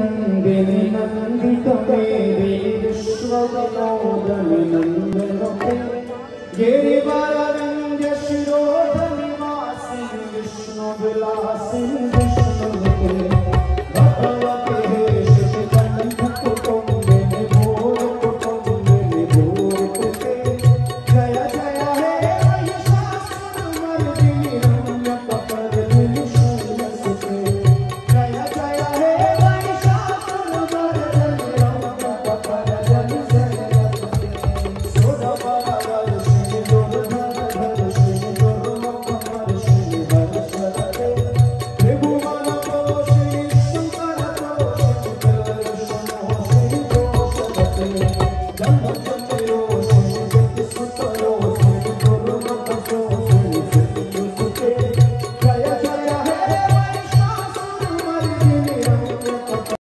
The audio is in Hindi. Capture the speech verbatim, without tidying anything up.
नंदिनी नंदित मेरी विश्व विनोदनि नंदनते गिरिवर विंध्य शिरोध निवासी विष्णु विलास